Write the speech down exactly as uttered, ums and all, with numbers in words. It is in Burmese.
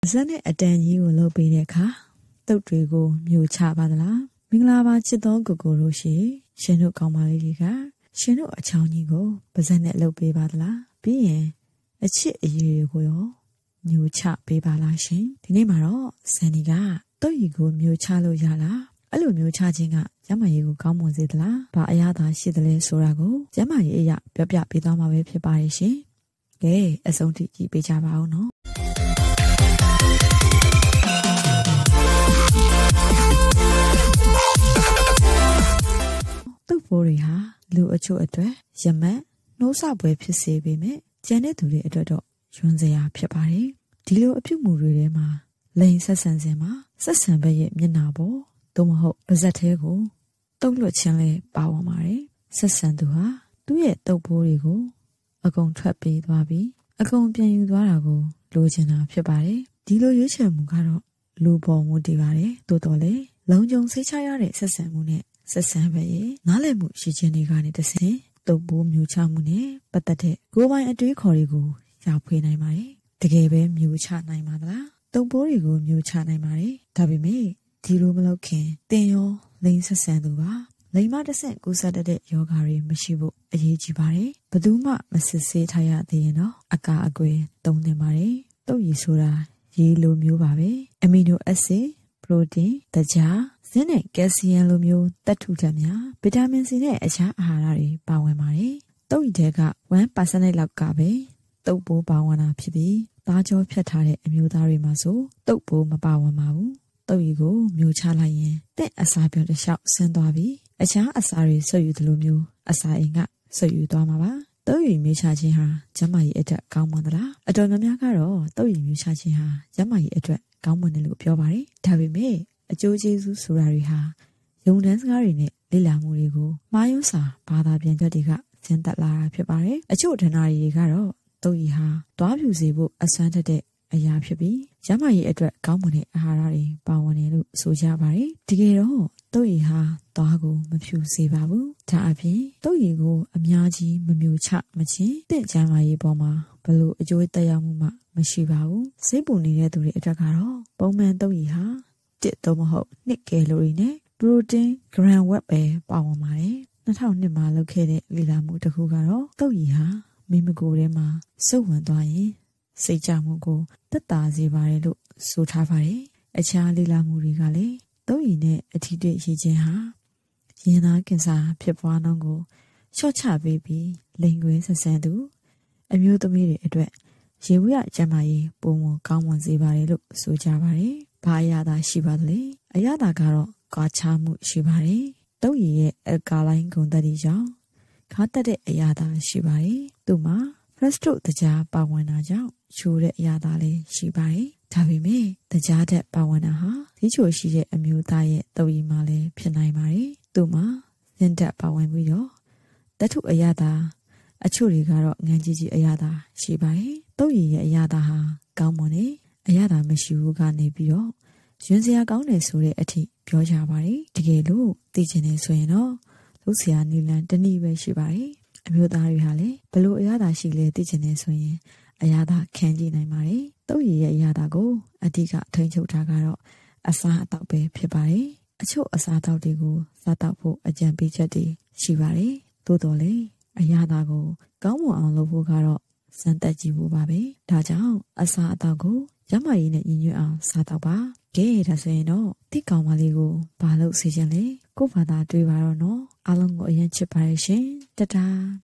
Asane atanyi ko lope de ka. Toktre ko myo cha badala. Mingla chito gogoro shi. Shenu kaumali liga. Shenu achawni ko. Bazane lope badala. Biyen. Achi ayu ko yo. Myo cha pe bala shin. Dine maro. Saniga. Toyi ko myo cha lo yala. Alo myo cha jinga. Jama ye ko kaumon zidla. Ba ayada shidale sorago. Jama ye ya. Pyapya pidama we pipari shin. Ge. Asonti ji pe cha ba no. Bori ha, Lu Acho Adre, Yamet, no subway pissy bime, Janet to the Adodo, Shunzea Piapari, Dilo a few movie ma, Lane Sassenzema, Sassanbay Minabo, Domoho, Bazatego, Dolo Chanle, Bawamari, Sassanduha, do it do borigo, a gong trappy dwabi, a gong pian dwarago, Lojana Piapari, Dilo Yucha Mugaro, Lubo Mudivare, Dodole, Long Jong Sechayare, Sassamune. Sassanbay, Nalemu, Shijani the same, the boom new chamune, but that go by a tree corrigo, Yapu Naimari, the gave mu chat naimala, the borigo mu chat naimari, Tabi me, Tirumalo king, Deo, Lane Sassanduva, Lama the same goes at the yogari, Mashibu, a yijibari, Baduma, Missus Setaya, the no, Aka agwe, Don Nemari, Do Yisura, Ye lo mu babe, amino essay, protein, the jar. Sene calcium loမျိုးတက်ထုချက်များဗီတာမင်စီနဲ့အခြားအာဟာရတွေပါဝင်ပါတယ်။တုပ်ရည်ထဲက one percent လောက်ကပဲတုပ်ပိုးပါဝင်တာဖြစ်ပြီးသားကြောဖြတ်ထားတဲ့အမျိုးသားတွေမှာဆိုတုပ်ပိုးမပါဝင်ပါဘူး။တုပ်ရည်ကိုမျိုးချလိုက်ရင်တဲ့အစာပြောတစ်လျှောက်ဆင်းသွားပြီးအခြားအစာတွေဆွတ်ယူသလိုမျိုးအစာအိမ်ကဆွတ်ယူသွားမှာပါ။တုပ်ရည်မျိုးချခြင်းဟာကျန်းမာရေးအတွက်ကောင်းမွန်သလား။အတော်များများကတော့တုပ်ရည်မျိုးချခြင်းဟာကျန်းမာရေးအတွက်ကောင်းမွန်တယ်လို့ပြောပါတယ်။ဒါပေမဲ့အကျိုးကျေးဇူးဆိုတာတွေဟာယုံတန်းစကားတွေနဲ့လေ့လာမှုတွေကိုမှားယွင်းစာဘာသာပြန်ချက်တွေကဆင်းသက်လာတာဖြစ်ပါတယ်။အချို့ဒဏ္ဍာရီတွေကတော့တုပ်ရည်ဟာတွားဖြူစေဖို့အစွမ်းထက်တဲ့အရာဖြစ်ပြီးကျန်းမာရေးအတွက်ကောင်းမွန်တဲ့အာဟာရတွေပါဝင်တယ်လို့ဆိုကြပါတယ်။တကယ်တော့တုပ်ရည်ဟာတွားကိုမဖြူစေပါဘူး။ဒါအပြင်တုပ်ရည်ကိုအများကြီးမမျိုးချမချင်းတင့်ကျန်းမာရေးပေါ်မှာဘလို့အကျိုးသက်ရောက်မှုမှမရှိပါဘူး။စိတ်ပူနေတဲ့သူတွေအတွက်ကတော့ပုံမှန်တုပ်ရည်ဟာတစ်တော့မဟုတ်နှစ်ကယ်လိုရီနဲ့ protein gram web ပဲပါဝင်ပါတယ်၂၀၀၂မှာလုပ်ခဲ့တဲ့လေ့လာမှုတစ်ခုကတော့တုပ်ရည်ဟာမိမကိုယ်ထဲမှာစုပ်ဝင်သွားရင်စိတ်ကြမှုကိုတက်တာစေပါတယ်လို့ဆိုထားပါတယ်အခြားလေ့လာမှုတွေကလည်းတုပ်ရည်နဲ့အထီးတွေ့ရည်ချင်းဟာရင်သားကင်ဆာဖြစ်ပွားနှုန်းကိုလျှော့ချပေးပြီးလိင်ကွင်းဆက်ဆံသူအမျိုးသမီးတွေအတွက်ရေဝရကျန်းမာရေးပုံမကောင်းမွန်စေပါတယ်လို့ဆိုကြပါတယ်ဘာအရသာရှိပါသလဲအရသာကတော့ကွာခြားမှုရှိပါတယ်တုပ်ရည်ရဲ့အကာလိုင်းဂုဏ်သတ္တိကြောင့်ခါတက်တဲ့အရသာရှိပါတယ်သူမှာ fructose တကြားပါဝင်တာကြောင့်ချိုးတဲ့အရသာလည်းရှိပါတယ်ဒါပေမဲ့တကြားတဲ့ပါဝင်တာဟာဒီချိုရှိတဲ့အမျိုးသားရဲ့တုပ်ရည်မှာလည်းဖြစ်နိုင်ပါတယ်သူမှာစင်တက်ပါဝင်ပြီးတော့တထုအရသာအချို့တွေကတော့ငန်းကြီးကြီးအရသာရှိပါတယ်တုပ်ရည်ရဲ့အရသာဟာကောင်းမွန်တယ်အရသာမရှိဘူးကနေပြီးတော့ရွှင်စရာကောင်းတယ်ဆိုတဲ့အထိပြောကြပါတယ်တကယ်လို့သိချင်နေဆိုရင်တော့လုပ်စရာနည်းလမ်းတစ်နည်းပဲရှိပါတယ်အမျိုးသားတွေဟာလည်းဘလို့အရသာရှိလဲသိချင်နေဆိုရင်အရသာခံကြည့်နိုင်ပါတယ်တုပ်ရည်ရဲ့အရသာကိုအဓိကထိန်းချုပ်တာကတော့အစားအသောက်ပဲဖြစ်ပါတယ်အချို့အစားအသောက်တွေကိုစားတောက်ဖို့အကြံပေးချက်တွေရှိပါတယ်သို့တော်လည်းအရသာကိုကောင်းမွန်အောင်လုပ်ဖို့ကတော့စမ်းသပ်ကြည့်ဖို့ပါပဲဒါကြောင့်အစားအသောက်ကိုကျန်းမာရေးနဲ့ညီညွတ်အောင်စားတော့ပါကဲဒါဆိုရင်တော့တိကောင်မလေးကိုဘာလို့စေချင်လဲကို့ဘာသာတွေးပါတော့နော်အားလုံးကိုအရင်ချစ်ပါရဲ့ရှင်တတား